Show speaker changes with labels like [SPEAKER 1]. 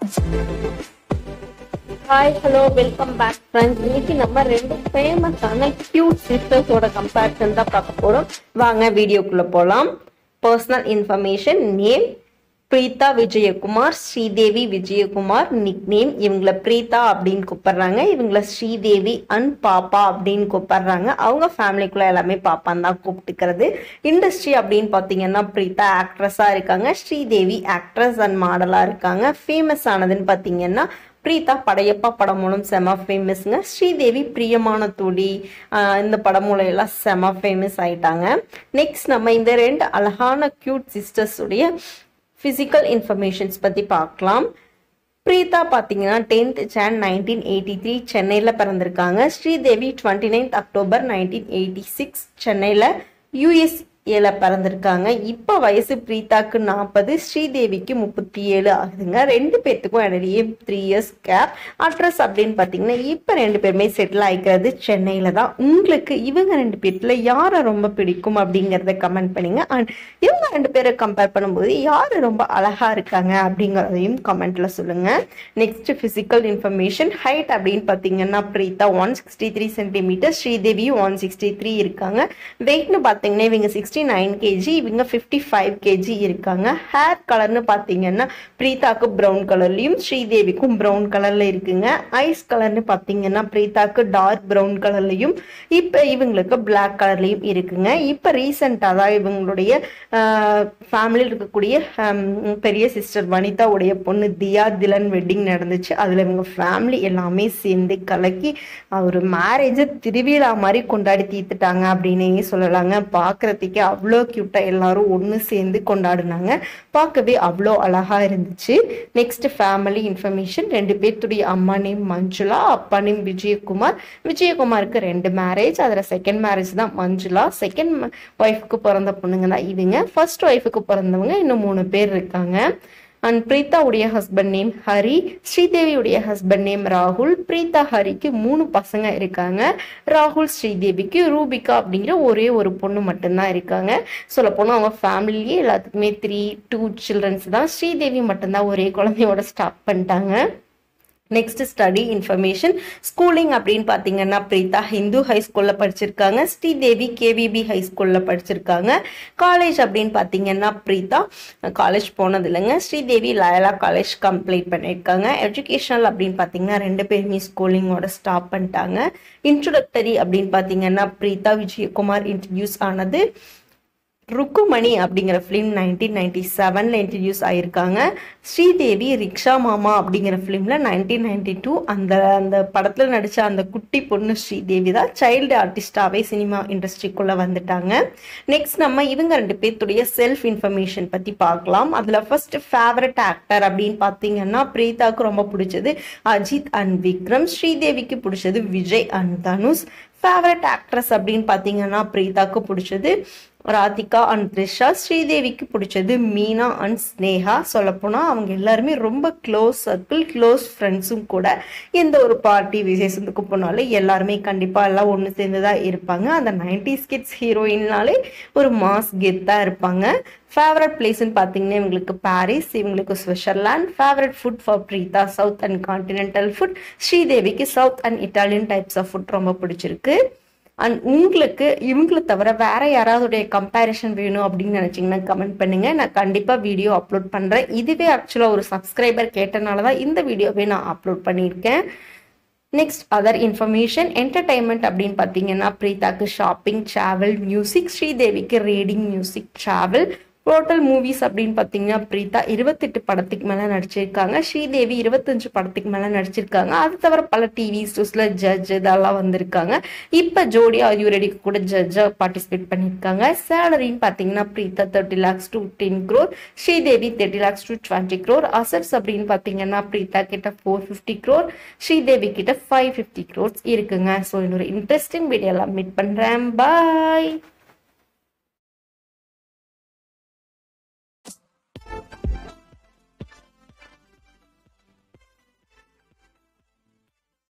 [SPEAKER 1] Hi, hello, welcome back friends. இன்னைக்கு நம்ம ரெண்டு ஃபேமஸான கியூட் சிஸ்டர்ஸோட கம்பேரிசன் தான் பார்க்க போறோம். வாங்க வீடியோக்குள்ள போலாம். Personal information, name Preetha Vijayakumar, Sridevi Vijayakumar, nick name. இவங்கள பிரீதா அப்படின்னு கூப்பிடுறாங்க, இவங்கள ஸ்ரீதேவி அண்ட் பாப்பா அப்படின்னு கூப்பிடுறாங்க. அவங்க ஃபேமிலிக்குள்ள எல்லாமே பாப்பான்னு தான் கூப்பிட்டுக்கிறது. இண்டஸ்ட்ரி அப்படின்னு பார்த்தீங்கன்னா பிரீதா ஆக்ட்ரஸா இருக்காங்க, ஸ்ரீதேவி ஆக்ட்ரஸ் அண்ட் மாடலா இருக்காங்க. ஃபேமஸ் ஆனதுன்னு பார்த்தீங்கன்னா பிரீதா படையப்பா படம் மூலம் செம ஃபேமஸ்ங்க. ஸ்ரீதேவி பிரியமான தோழி இந்த படம் மூலம் எல்லாம் செம ஃபேமஸ் ஆயிட்டாங்க. நெக்ஸ்ட் நம்ம இந்த ரெண்டு அழகான கியூட் சிஸ்டர்ஸ் உடைய பிசிக்கல் இன்ஃபர்மேஷன்ஸ் பத்தி பார்க்கலாம். பிரீதா பார்த்தீங்கன்னா 10th Jan 1983 சென்னையில் பிறந்திருக்காங்க. ஸ்ரீதேவி 29th October 1986 சென்னையில் யூஎஸ்ஏல பிறந்திருக்காங்க. இப்போ வயசு பிரீதாக்கு 40, ஸ்ரீதேவிக்கு 37 ஆகுதுங்க. ரெண்டு பேர்த்துக்கும் இடையே 3 years கேப். அட்ரஸ் அப்படின்னு பார்த்தீங்கன்னா இப்போ ரெண்டு பேருமே செட்டில் ஆகிக்கிறது சென்னையில் தான். உங்களுக்கு இவங்க ரெண்டு பேர்த்துல யாரை ரொம்ப பிடிக்கும் அப்படிங்கிறத கமெண்ட் பண்ணுங்க. அண்ட் இவங்க ரெண்டு பேரை கம்பேர் பண்ணும்போது யார் ரொம்ப அழகா இருக்காங்க அப்படிங்கிறதையும் கமெண்ட்ல சொல்லுங்க. நெக்ஸ்ட் பிசிக்கல் இன்ஃபர்மேஷன், ஹைட் அப்படின்னு பார்த்தீங்கன்னா பிரீதா 163 சென்டிமீட்டர், ஸ்ரீதேவி 163 இருக்காங்க. வெயிட்னு பார்த்தீங்கன்னா இவங்க 69 kg, இவங்க 55 kg இருக்காங்க. ஹேர் கலர்னு பார்த்தீங்கன்னா பிரீதாக்கு ப்ரௌன் கலர்லையும் ஸ்ரீதேவிக்கும் ப்ரௌன் கலர்ல இருக்குங்க. ஐஸ் கலர்னு பார்த்தீங்கன்னா பிரீதாக்கு டார்க் ப்ரௌன் கலர்லையும் இப்போ இவங்களுக்கு பிளாக் கலர்லையும் இருக்குங்க. இப்போ ரீசெண்டாக தான் இவங்களுடைய ஃபேமிலியில் இருக்கக்கூடிய பெரிய சிஸ்டர் வனிதாவுடைய பொண்ணு தியாதிலன் வெட்டிங் நடந்துச்சு. அதில் இவங்க ஃபேமிலி எல்லாமே சேர்ந்து கலக்கி ஒரு மேரேஜை திருவிழா மாதிரி கொண்டாடி தீர்த்துட்டாங்க அப்படின்னே சொல்லலாங்க. பார்க்கறதுக்கே அவ்வளோ கியூட்டாக எல்லாரும் ஒன்று சேர்ந்து கொண்டாடினாங்க. பார்க்கவே அவ்வளோ அழகா இருந்துச்சு. நெக்ஸ்ட் ஃபேமிலி இன்ஃபர்மேஷன், ரெண்டு பேர்த்துடைய அம்மா நேம் மஞ்சுளா, அப்பா நேம் விஜயகுமார். விஜயகுமாருக்கு 2 மேரேஜ், அதில் செகண்ட் மேரேஜ் தான் மஞ்சுளா. செகண்ட் ஒய்ஃபுக்கு பிறந்த பொண்ணுங்க தான் இவங்க. ஃபர்ஸ்ட் ஒய்ஃபுக்கு பிறந்தவங்க இன்னும் 3 பேர் இருக்காங்க. அண்ட் பிரீதாவுடைய ஹஸ்பண்ட் நேம் ஹரி, ஸ்ரீதேவியுடைய ஹஸ்பண்ட் நேம் ராகுல். பிரீதா ஹரிக்கு 3 பசங்க இருக்காங்க. ராகுல் ஸ்ரீதேவிக்கு ரூபிகா அப்படிங்கிற ஒரே ஒரு பொண்ணு மட்டும்தான் இருக்காங்க. சொல்ல போனால் அவங்க ஃபேமிலியே எல்லாத்துக்குமே 2 சில்ட்ரன்ஸ் தான். ஸ்ரீதேவி மட்டும்தான் ஒரே குழந்தையோட ஸ்டாப் பண்ணிட்டாங்க. நெக்ஸ்ட் ஸ்டடி இன்ஃபர்மேஷன், ஸ்கூலிங் அப்படின்னு பார்த்தீங்கன்னா பிரீதா ஹிந்து ஹை ஸ்கூலில் படிச்சிருக்காங்க, ஸ்ரீதேவி கேவிபி ஹை ஸ்கூலில் படிச்சிருக்காங்க. காலேஜ் அப்படின்னு பார்த்தீங்கன்னா பிரீதா காலேஜ் போனது இல்லைங்க, ஸ்ரீதேவி லயலா காலேஜ் கம்ப்ளீட் பண்ணியிருக்காங்க. எஜுகேஷனல் அப்படின்னு பார்த்தீங்கன்னா 2 பேருமே ஸ்கூலிங்கோட ஸ்டாப் பண்ணிட்டாங்க. இன்ட்ரோடக்டரி அப்படின்னு பார்த்தீங்கன்னா பிரீதா விஜயகுமார் இன்ட்ரடியூஸ் ஆனது ருக்குமணி அப்படிங்கிற ஃபிலிம் 1997 இன்ட்ரடியூஸ் ஆயிருக்காங்க. ஸ்ரீதேவி ரிக்ஷா மாமா அப்படிங்கிற ஃபிலிம்ல 1992 அந்த படத்துல நடிச்ச அந்த குட்டி பொண்ணு ஸ்ரீதேவி தான் சைல்டு ஆர்டிஸ்டாவே சினிமா இண்டஸ்ட்ரிக்குள்ள வந்துட்டாங்க. நெக்ஸ்ட் நம்ம இவங்க ரெண்டு பேர்த்துடைய செல்ஃப் இன்ஃபர்மேஷன் பத்தி பார்க்கலாம். அதுல ஃபர்ஸ்ட் ஃபேவரட் ஆக்டர் அப்படின்னு பார்த்தீங்கன்னா பிரீதாக்கு ரொம்ப பிடிச்சது அஜித் அண்ட் விக்ரம், ஸ்ரீதேவிக்கு பிடிச்சது Vijay and Dhanush. Favourite actress அப்படின்னு பார்த்தீங்கன்னா பிரீதாக்கு பிடிச்சது ராதிகா அண்ட் த்ரிஷா, ஸ்ரீதேவிக்கு பிடிச்சது மீனா அண்ட் ஸ்னேகா. சொல்லப்போனால் அவங்க எல்லாருமே ரொம்ப க்ளோஸ் சர்க்கிள், க்ளோஸ் ஃப்ரெண்ட்ஸும் கூட. எந்த ஒரு பார்ட்டி விசேஷத்துக்கு போனாலும் எல்லாருமே கண்டிப்பாக எல்லாம் ஒன்று சேர்ந்து தான் இருப்பாங்க. அந்த 90s கிட்ஸ் ஹீரோயின்னாலே ஒரு மாஸ் கெத்தாக இருப்பாங்க. ஃபேவரட் பிளேஸ்ன்னு பார்த்தீங்கன்னா இவங்களுக்கு பாரிஸ், இவங்களுக்கு Switzerland. Favourite food for Preetha south and continental food, ஸ்ரீதேவிக்கு south and Italian types of food ரொம்ப பிடிச்சிருக்கு. அண்ட் உங்களுக்கு இவங்களை தவிர வேற யாராவதுடைய கம்பேரிஷன் வேணும் அப்படின்னு நினைச்சீங்கன்னா கமெண்ட் பண்ணுங்க. நான் கண்டிப்பா வீடியோ அப்லோட் பண்றேன். இதுவே ஆக்சுவலா ஒரு சப்ஸ்கிரைபர் கேட்டனாலதான் இந்த வீடியோவே நான் அப்லோட் பண்ணியிருக்கேன். நெக்ஸ்ட் அதர் இன்ஃபர்மேஷன், என்டர்டைன்மெண்ட் அப்படின்னு பார்த்தீங்கன்னா பிரீதாக்கு ஷாப்பிங், டிராவல், மியூசிக். ஸ்ரீதேவிக்கு reading, music, travel. Total movies அப்படின்னு பார்த்தீங்கன்னா பிரீதா 28 படத்துக்கு மேலே நடிச்சிருக்காங்க, ஸ்ரீதேவி 25 படத்துக்கு மேலே நடிச்சிருக்காங்க. அது தவிர பல டிவி ஷோஸ்ல ஜட்ஜ் இதெல்லாம் வந்திருக்காங்க. இப்போ ஜோடியா யூ ரெடிக்கு கூட ஜட்ஜா பார்ட்டிசிபேட் பண்ணியிருக்காங்க. சேலரின்னு பார்த்தீங்கன்னா Preetha 30 lakhs to 10 crore, Sridevi 30 lakhs to 20 crore. Assets அப்படின்னு பார்த்தீங்கன்னா பிரீதா கிட்ட 450 crore, ஸ்ரீதேவி கிட்ட 550 crores இருக்குங்க. ஸோ இன்னொரு இன்ட்ரெஸ்டிங் வீடியோலாம் மீட் பண்ணுறேன். பாய்.